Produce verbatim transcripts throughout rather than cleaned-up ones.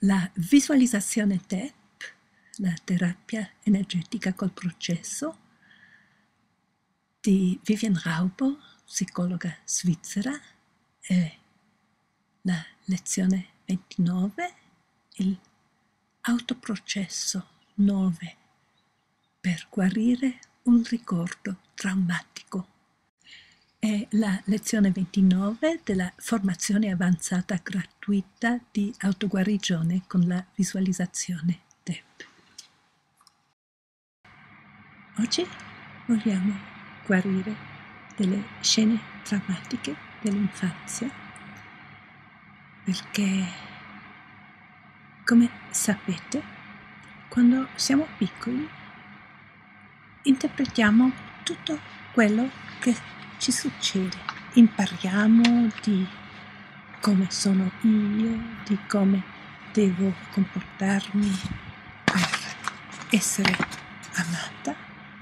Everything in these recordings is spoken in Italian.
la visualizzazione T E P, la terapia energetica col processo, di Vivian Raubo, psicologa svizzera, e la lezione ventinove, il autoprocesso nove per guarire un ricordo traumatico. È la lezione ventinove della formazione avanzata gratuita di autoguarigione con la visualizzazione T E P. Oggi vogliamo guarire delle scene traumatiche dell'infanzia, perché, come sapete, quando siamo piccoli interpretiamo tutto quello che ci succede, impariamo di come sono io, di come devo comportarmi per essere amata.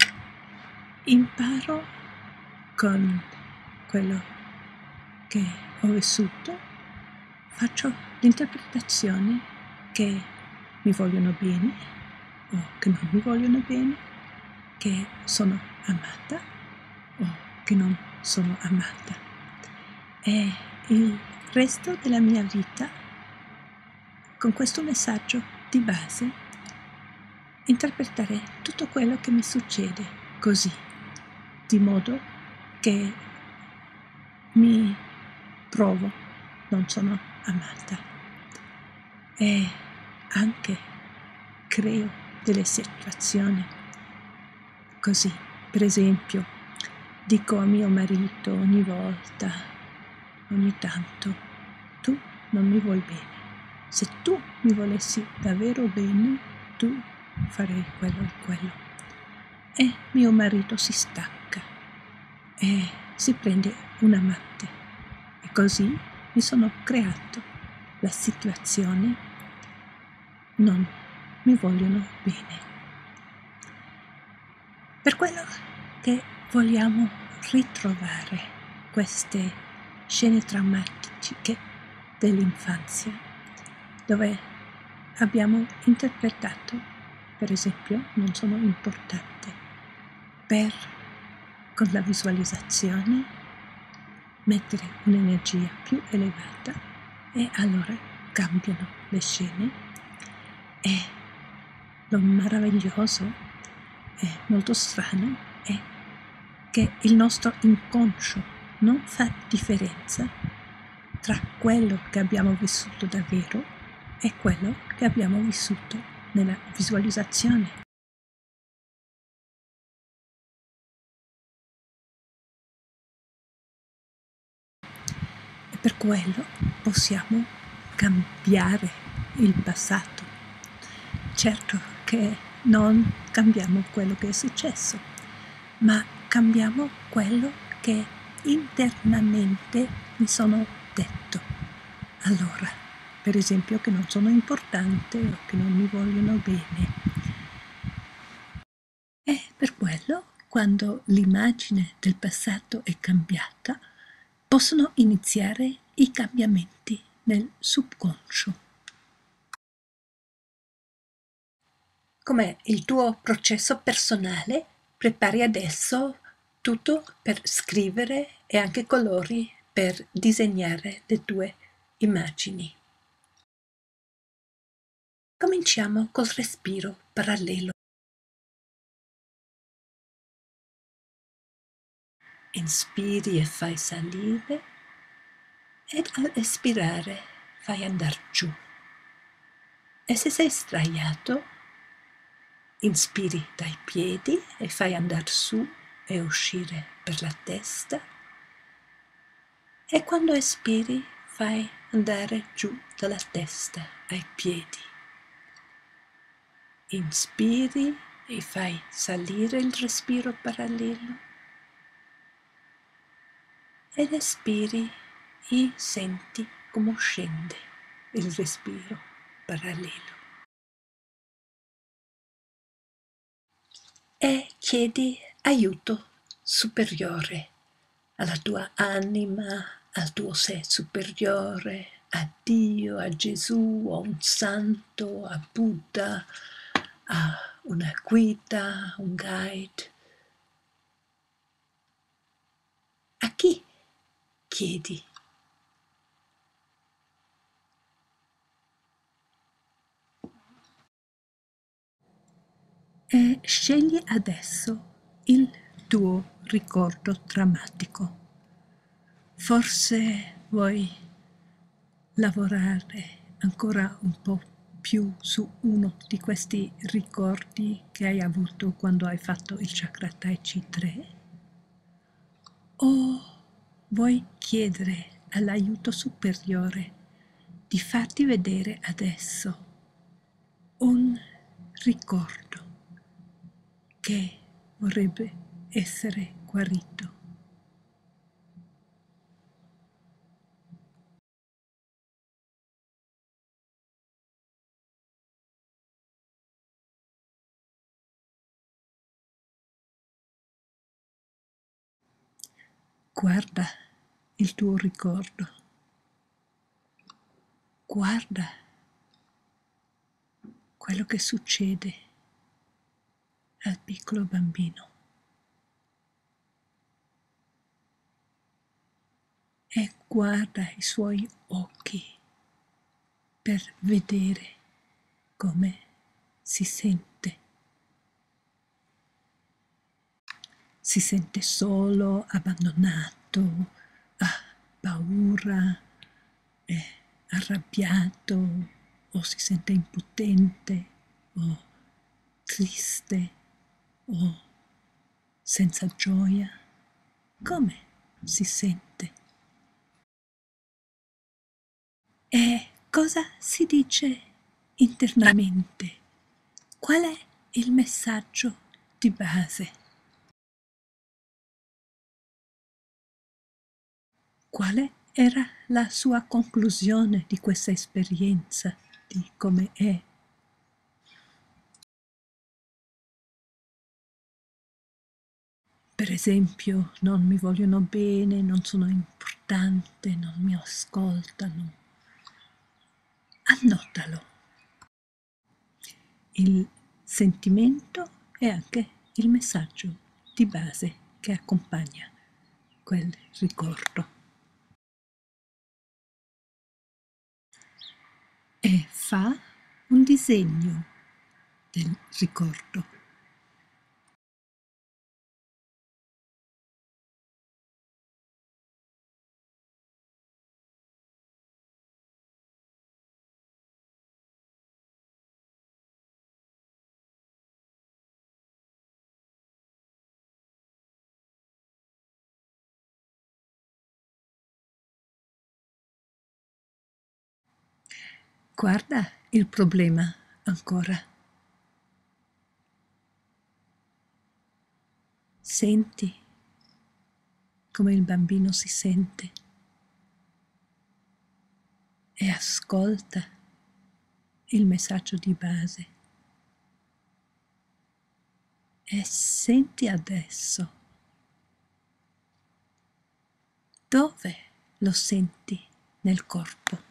Imparo con quello che ho vissuto, faccio l'interpretazione che mi vogliono bene o che non mi vogliono bene, che sono amata o che non sono amata. E il resto della mia vita, con questo messaggio di base, interpretare tutto quello che mi succede così, di modo che mi provo non sono amata e anche creo delle situazioni così. Per esempio, dico a mio marito ogni volta, ogni tanto, tu non mi vuoi bene. Se tu mi volessi davvero bene, tu farei quello e quello. E mio marito si stacca e si prende un amante. E così mi sono creato la situazione, non mi vogliono bene. Per quello che vogliamo ritrovare queste scene traumatiche dell'infanzia, dove abbiamo interpretato, per esempio, non sono importante, per, con la visualizzazione, mettere un'energia più elevata e allora cambiano le scene. E lo meraviglioso è molto strano è che il nostro inconscio non fa differenza tra quello che abbiamo vissuto davvero e quello che abbiamo vissuto nella visualizzazione. E per quello possiamo cambiare il passato. Certo che non cambiamo quello che è successo, ma cambiamo quello che internamente mi sono detto. Allora, per esempio, che non sono importante o che non mi vogliono bene. E per quello, quando l'immagine del passato è cambiata, possono iniziare i cambiamenti nel subconscio. Come il tuo processo personale, prepari adesso tutto per scrivere e anche colori per disegnare le tue immagini. Cominciamo col respiro parallelo. Inspiri e fai salire ed al espirare fai andare giù. E se sei sdraiato, inspiri dai piedi e fai andare su e uscire per la testa. E quando espiri fai andare giù dalla testa ai piedi. Inspiri e fai salire il respiro parallelo. Ed espiri e senti come scende il respiro parallelo. E chiedi aiuto superiore alla tua anima, al tuo sé superiore, a Dio, a Gesù, a un santo, a Buddha, a una guida, un guide. A chi chiedi? E scegli adesso il tuo ricordo drammatico. Forse vuoi lavorare ancora un po' più su uno di questi ricordi che hai avuto quando hai fatto il chakra Tai Chi tre? O vuoi chiedere all'aiuto superiore di farti vedere adesso un ricordo che vorrebbe essere guarito? Guarda il tuo ricordo. Guarda quello che succede al piccolo bambino e guarda i suoi occhi per vedere come si sente. Si sente solo, abbandonato, ha paura, è arrabbiato o si sente impotente o triste o senza gioia. Come si sente? E cosa si dice internamente? Qual è il messaggio di base? Quale era la sua conclusione di questa esperienza, di come è? Per esempio, non mi vogliono bene, non sono importante, non mi ascoltano. Annotalo. Il sentimento e anche il messaggio di base che accompagna quel ricordo. E fa un disegno del ricordo. Guarda il problema ancora. Senti come il bambino si sente e ascolta il messaggio di base. E senti adesso dove lo senti nel corpo.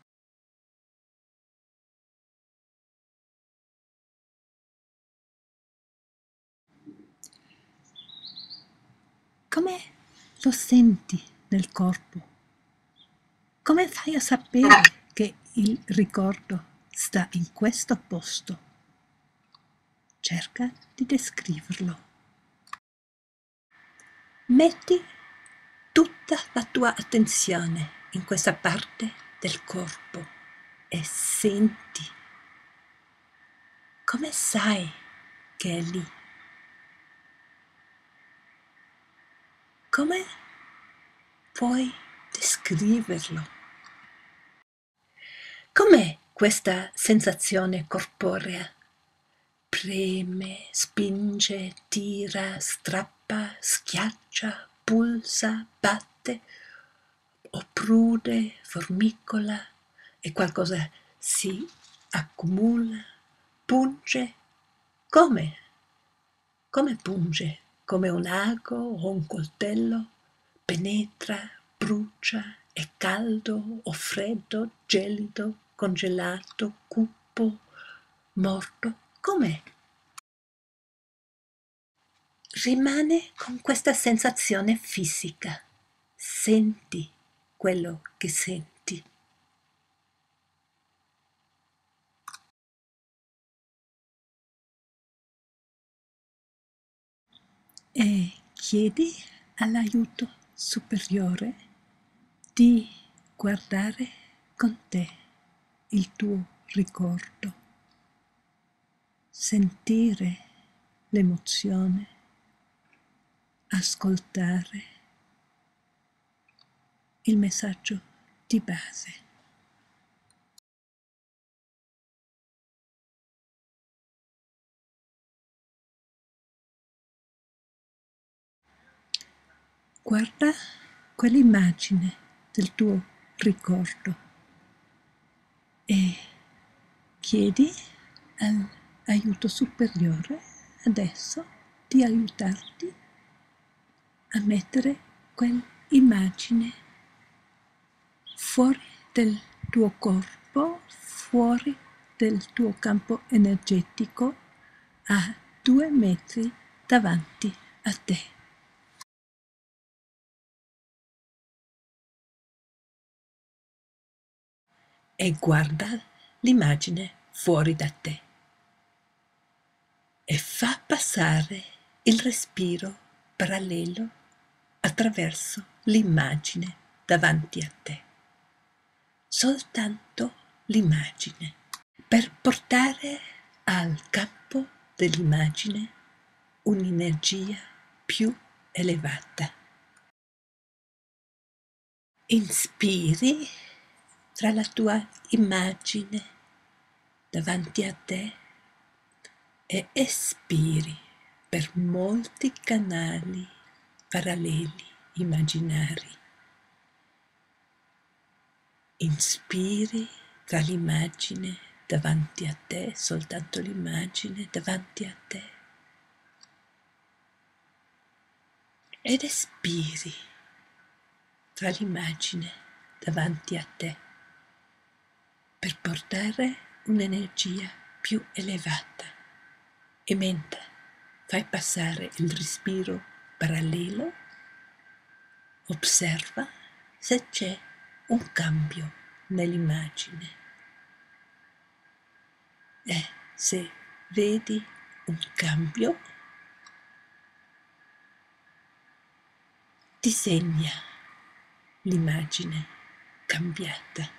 Come lo senti nel corpo? Come fai a sapere che il ricordo sta in questo posto? Cerca di descriverlo. Metti tutta la tua attenzione in questa parte del corpo e senti. Come sai che è lì? Come puoi descriverlo? Com'è questa sensazione corporea? Preme, spinge, tira, strappa, schiaccia, pulsa, batte, o prude, formicola e qualcosa si accumula, punge. Come? Come punge? Come un ago o un coltello? Penetra, brucia, È caldo o freddo, gelido, congelato, cupo, morto? Com'è? Rimane con questa sensazione fisica. Senti quello che senti. E chiedi all'aiuto superiore di guardare con te il tuo ricordo, sentire l'emozione, ascoltare il messaggio di base. Guarda quell'immagine del tuo ricordo e chiedi all'aiuto superiore adesso di aiutarti a mettere quell'immagine fuori del tuo corpo, fuori del tuo campo energetico, a due metri davanti a te. E guarda l'immagine fuori da te e fa passare il respiro parallelo attraverso l'immagine davanti a te. Soltanto l'immagine, per portare al campo dell'immagine un'energia più elevata. Inspiri tra la tua immagine davanti a te e espiri per molti canali paralleli immaginari. Inspiri tra l'immagine davanti a te, soltanto l'immagine davanti a te, ed espiri tra l'immagine davanti a te per portare un'energia più elevata. E mentre fai passare il respiro parallelo, osserva se c'è un cambio nell'immagine. E se vedi un cambio, disegna l'immagine cambiata.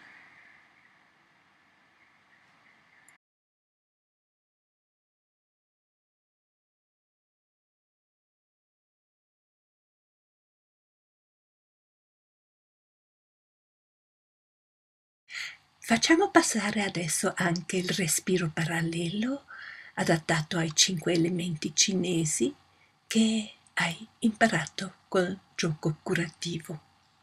Facciamo passare adesso anche il respiro parallelo adattato ai cinque elementi cinesi che hai imparato col gioco curativo.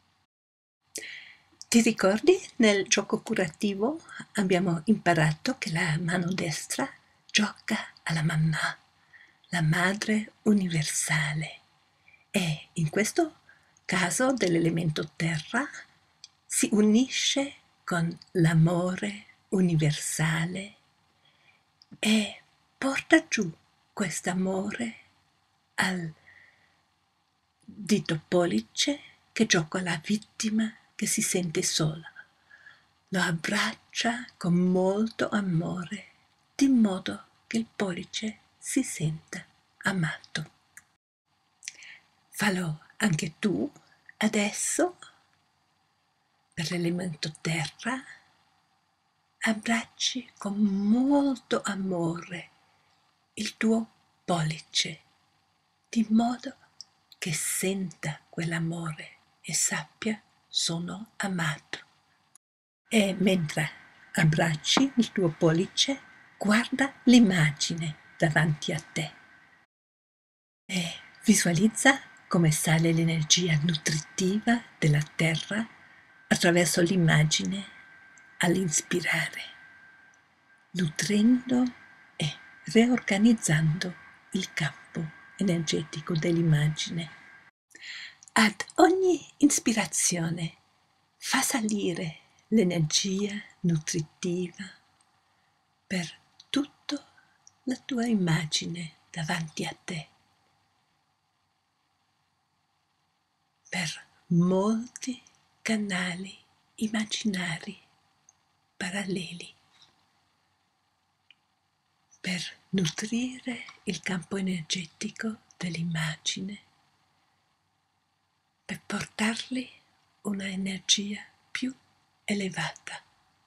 Ti ricordi, nel gioco curativo abbiamo imparato che la mano destra gioca alla mamma, la madre universale, e in questo caso dell'elemento terra si unisce con l'amore universale e porta giù quest'amore al dito pollice che gioca alla vittima che si sente sola. Lo abbraccia con molto amore, di modo che il pollice si senta amato. Fallo anche tu adesso. Per l'elemento terra, abbracci con molto amore il tuo pollice, di modo che senta quell'amore e sappia sono amato. E mentre abbracci il tuo pollice, guarda l'immagine davanti a te e visualizza come sale l'energia nutritiva della terra attraverso l'immagine all'inspirare, nutrendo e riorganizzando il campo energetico dell'immagine. Ad ogni ispirazione fa salire l'energia nutritiva per tutta la tua immagine davanti a te, per molti canali immaginari paralleli, per nutrire il campo energetico dell'immagine, per portargli una energia più elevata.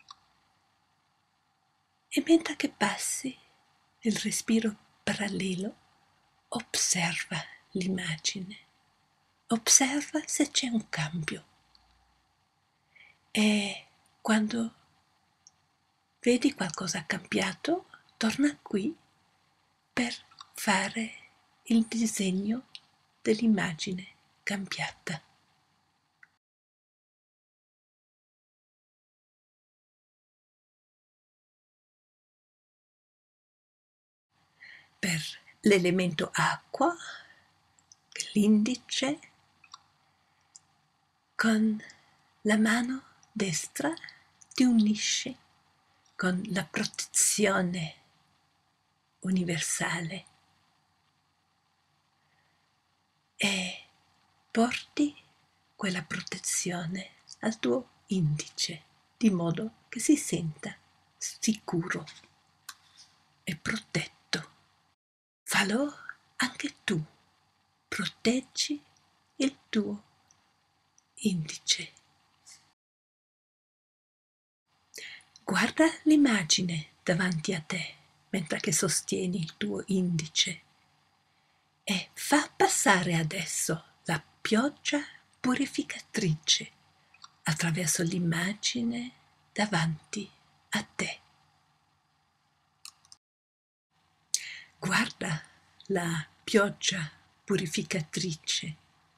E mentre che passi il respiro parallelo, osserva l'immagine, osserva se c'è un cambio. E quando vedi qualcosa cambiato, torna qui per fare il disegno dell'immagine cambiata. Per l'elemento acqua, l'indice, con la mano destra ti unisci con la protezione universale e porti quella protezione al tuo indice, di modo che si senta sicuro e protetto. Fallo anche tu, proteggi il tuo indice. Guarda l'immagine davanti a te mentre che sostieni il tuo indice e fa passare adesso la pioggia purificatrice attraverso l'immagine davanti a te. Guarda la pioggia purificatrice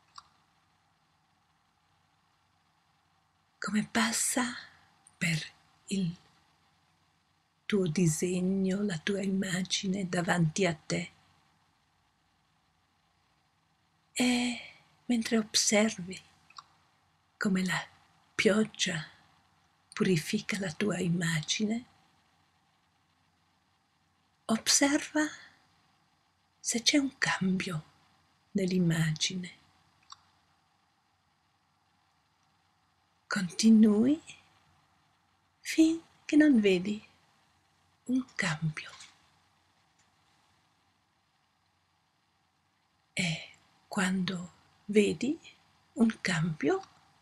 come passa per il tuo disegno, la tua immagine davanti a te. E mentre osservi come la pioggia purifica la tua immagine, osserva se c'è un cambio nell'immagine. Continui finché non vedi un cambio. E quando vedi un cambio,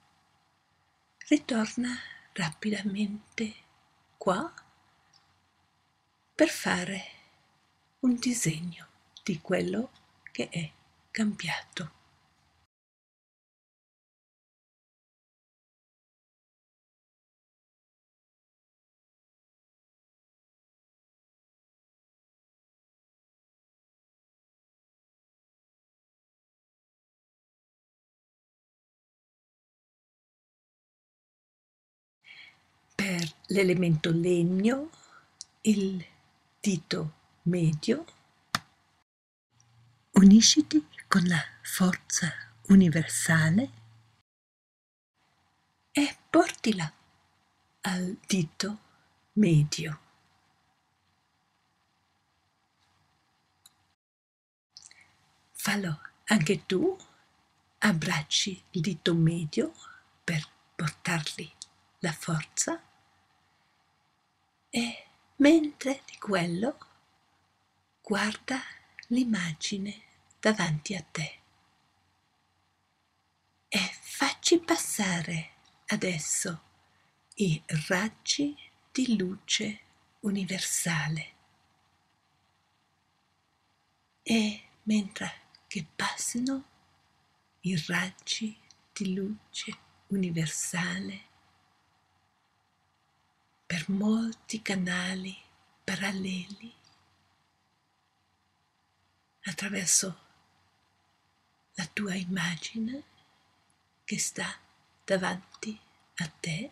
ritorna rapidamente qua per fare un disegno di quello che è cambiato. Per l'elemento legno, il dito medio, unisciti con la forza universale e portila al dito medio. Fallo anche tu, abbracci il dito medio per portargli la forza e mentre di quello guarda l'immagine davanti a te e facci passare adesso i raggi di luce universale e mentre che passino i raggi di luce universale per molti canali paralleli attraverso la tua immagine che sta davanti a te,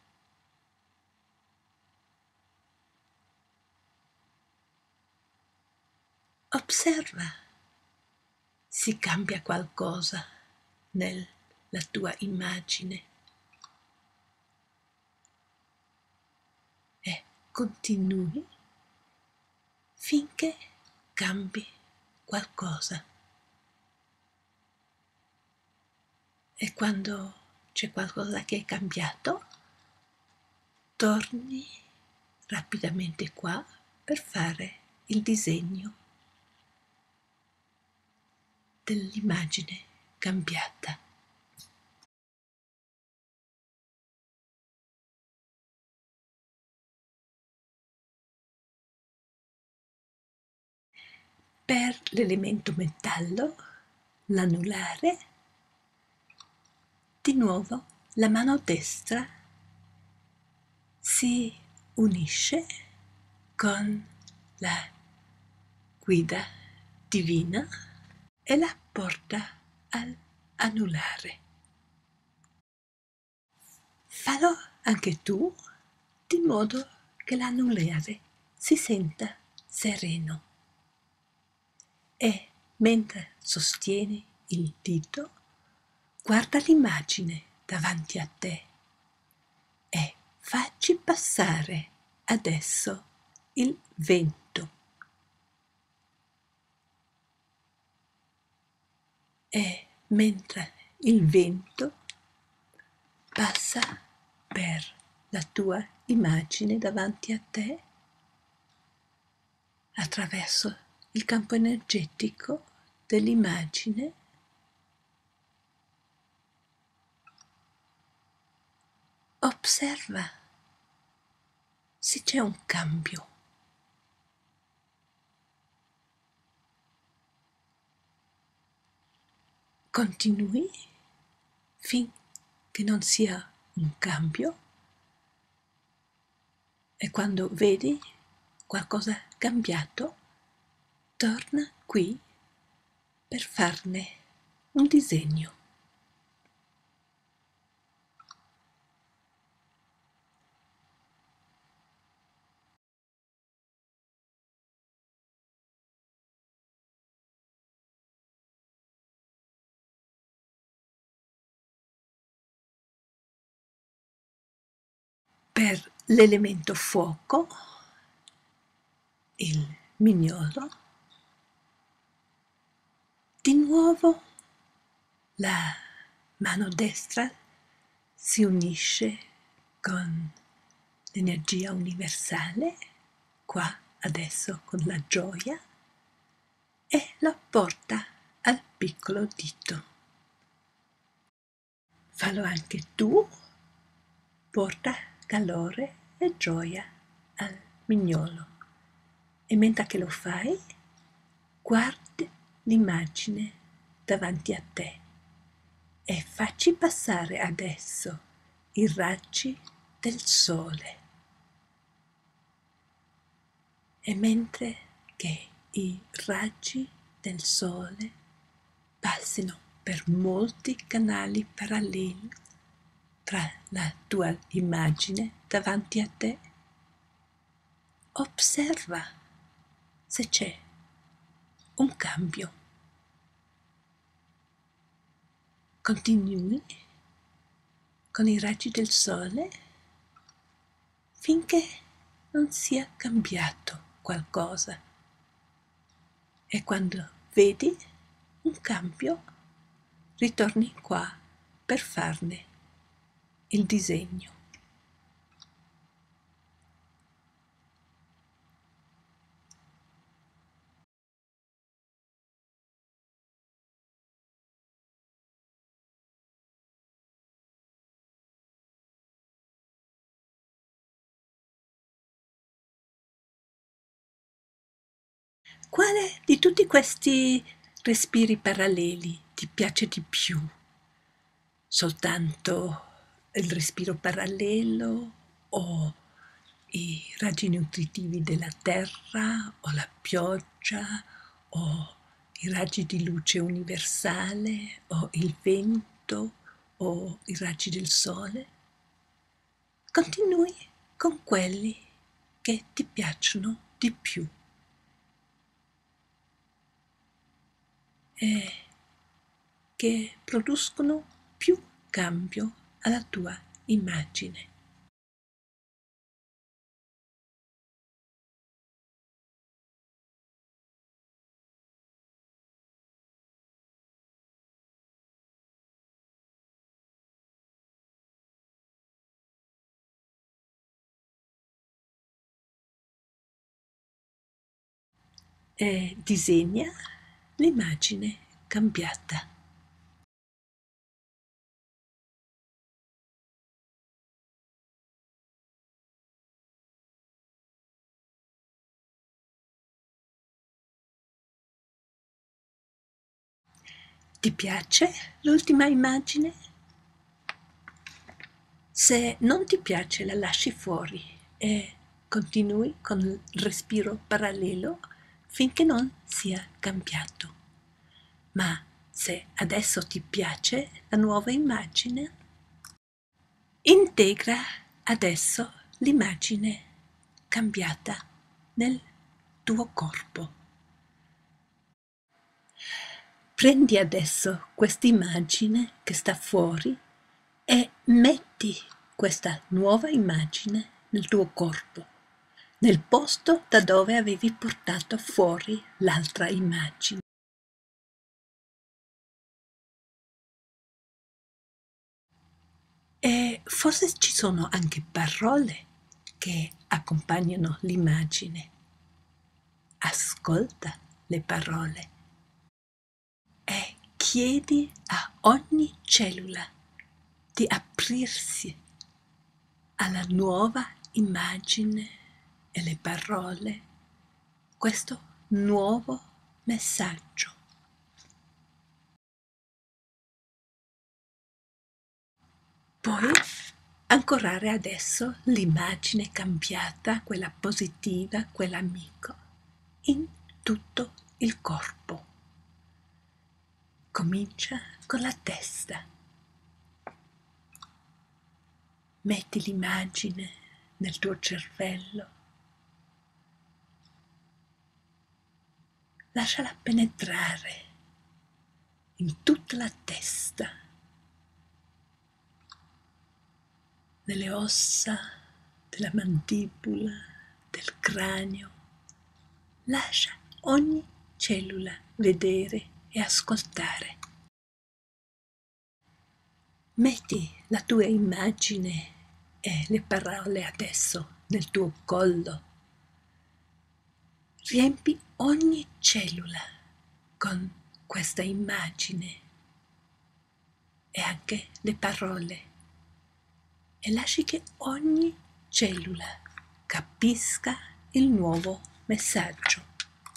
osserva se cambia qualcosa nella tua immagine. continui finché cambi qualcosa. E quando c'è qualcosa che è cambiato, torni rapidamente qua per fare il disegno dell'immagine cambiata. Per l'elemento metallo, l'anulare, di nuovo la mano destra si unisce con la guida divina e la porta all'anulare. Fallo anche tu, di modo che l'anulare si senta sereno. E mentre sostieni il dito, guarda l'immagine davanti a te e facci passare adesso il vento. E mentre il vento passa per la tua immagine davanti a te, attraverso il campo energetico dell'immagine, osserva se c'è un cambio. Continui finché non sia un cambio e quando vedi qualcosa cambiato, torna qui per farne un disegno. Per l'elemento fuoco, il mignolo, di nuovo la mano destra si unisce con l'energia universale, qua adesso con la gioia, e la porta al piccolo dito. Fallo anche tu, porta calore e gioia al mignolo. E mentre che lo fai, guardi l'immagine davanti a te e facci passare adesso i raggi del sole. E mentre che i raggi del sole passino per molti canali paralleli tra la tua immagine davanti a te, osserva se c'è un cambio. Continui con i raggi del sole finché non sia cambiato qualcosa. E quando vedi un cambio, ritorni qua per farne il disegno. Quale di tutti questi respiri paralleli ti piace di più? Soltanto il respiro parallelo o i raggi nutritivi della terra o la pioggia o i raggi di luce universale o il vento o i raggi del sole? Continui con quelli che ti piacciono di più. E che producono più cambio alla tua immagine. e disegna l'immagine cambiata. Ti piace l'ultima immagine? Se non ti piace la lasci fuori e continui con il respiro parallelo finché non sia cambiato. Ma se adesso ti piace la nuova immagine, integra adesso l'immagine cambiata nel tuo corpo. Prendi adesso questa immagine che sta fuori e metti questa nuova immagine nel tuo corpo, nel posto da dove avevi portato fuori l'altra immagine. E forse ci sono anche parole che accompagnano l'immagine. Ascolta le parole e chiedi a ogni cellula di aprirsi alla nuova immagine e le parole, questo nuovo messaggio. Puoi ancorare adesso l'immagine cambiata, quella positiva, quell'amico, in tutto il corpo. Comincia con la testa. Metti l'immagine nel tuo cervello. Lasciala penetrare in tutta la testa, nelle ossa della mandibola, del cranio. Lascia ogni cellula vedere e ascoltare. Metti la tua immagine e le parole adesso nel tuo collo. Riempi ogni cellula con questa immagine e anche le parole e lasci che ogni cellula capisca il nuovo messaggio.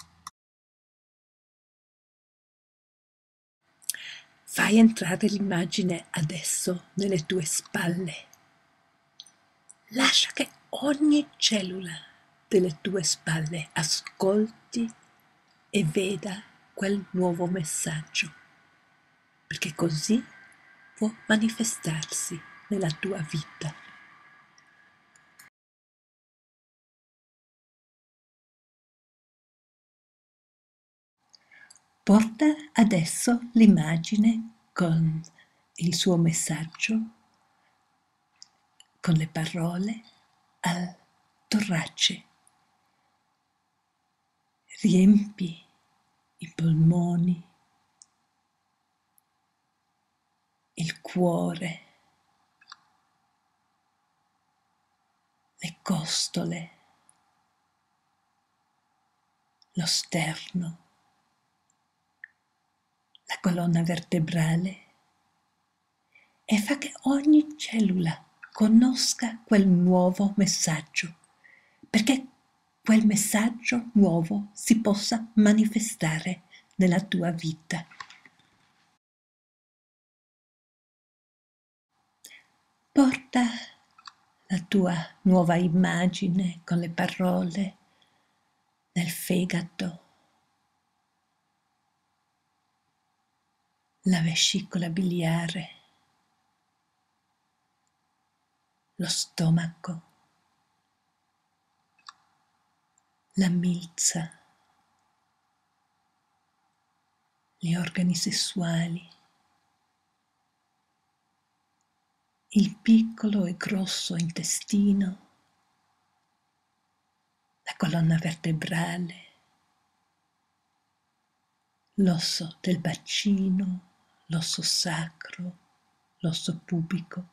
Fai entrare l'immagine adesso nelle tue spalle. Lascia che ogni cellula delle tue spalle ascolti e veda quel nuovo messaggio, perché così può manifestarsi nella tua vita. Porta adesso l'immagine con il suo messaggio, con le parole, al torace. Riempi i polmoni, il cuore, le costole, lo sterno, la colonna vertebrale e fa che ogni cellula conosca quel nuovo messaggio, perché quel messaggio nuovo si possa manifestare nella tua vita. Porta la tua nuova immagine con le parole nel fegato, la vescicola biliare, lo stomaco, la milza, gli organi sessuali, il piccolo e grosso intestino, la colonna vertebrale, l'osso del bacino, l'osso sacro, l'osso pubico.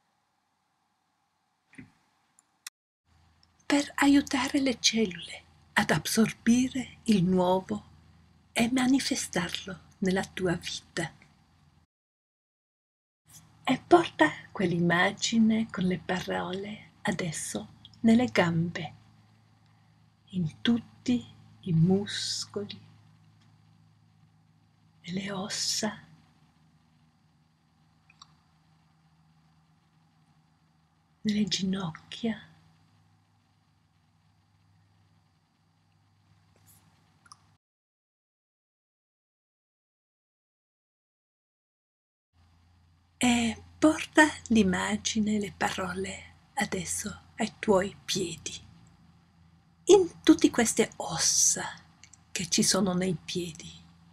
Per aiutare le cellule ad assorbire il nuovo e manifestarlo nella tua vita. E porta quell'immagine con le parole adesso nelle gambe, in tutti i muscoli, nelle ossa, nelle ginocchia, e porta l'immagine, le parole adesso ai tuoi piedi, in tutte queste ossa che ci sono nei piedi.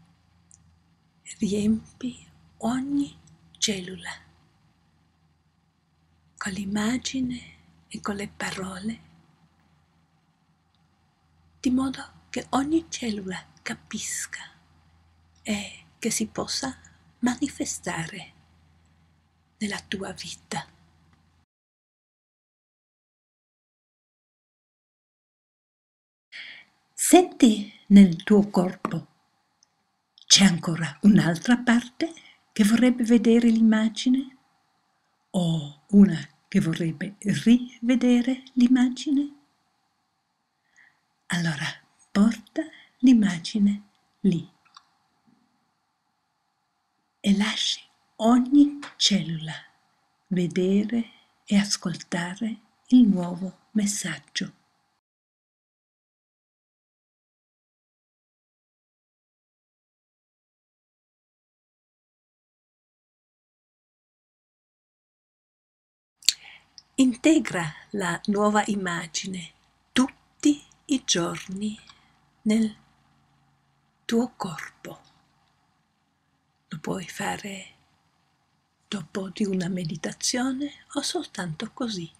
Riempi ogni cellula con l'immagine e con le parole, di modo che ogni cellula capisca e che si possa manifestare nella tua vita. Senti nel tuo corpo, c'è ancora un'altra parte che vorrebbe vedere l'immagine? O una che vorrebbe rivedere l'immagine? Allora porta l'immagine lì e lasci ogni cellula vedere e ascoltare il nuovo messaggio. Integra la nuova immagine tutti i giorni nel tuo corpo. Lo puoi fare dopo di una meditazione o soltanto così.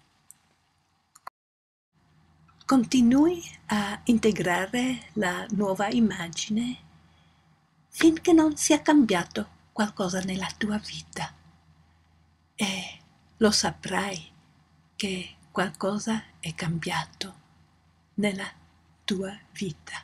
Continui a integrare la nuova immagine finché non sia cambiato qualcosa nella tua vita e lo saprai che qualcosa è cambiato nella tua vita.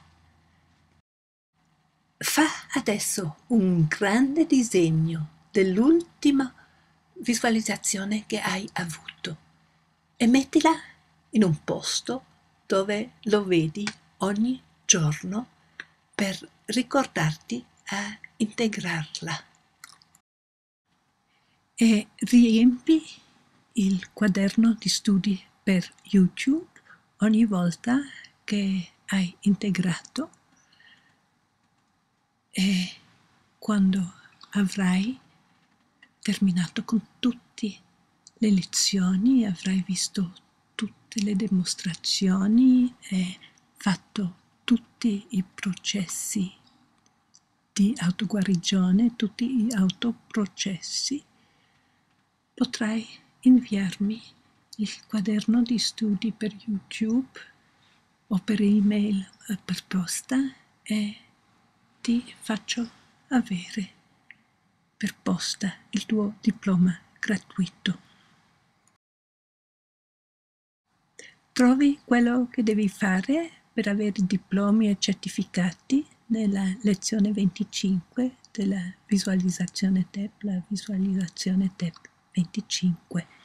Fa adesso un grande disegno dell'ultima visualizzazione che hai avuto e mettila in un posto dove lo vedi ogni giorno per ricordarti a integrarla. E riempi il quaderno di studi per YouTube ogni volta che hai integrato, e quando avrai terminato con tutte le lezioni, avrai visto tutte le dimostrazioni e fatto tutti i processi di autoguarigione, tutti gli autoprocessi, potrai inviarmi il quaderno di studi per YouTube o per email per posta e ti faccio avere per posta il tuo diploma gratuito. Trovi quello che devi fare per avere diplomi e certificati nella lezione venticinque della visualizzazione T E P, la visualizzazione T E P venticinque.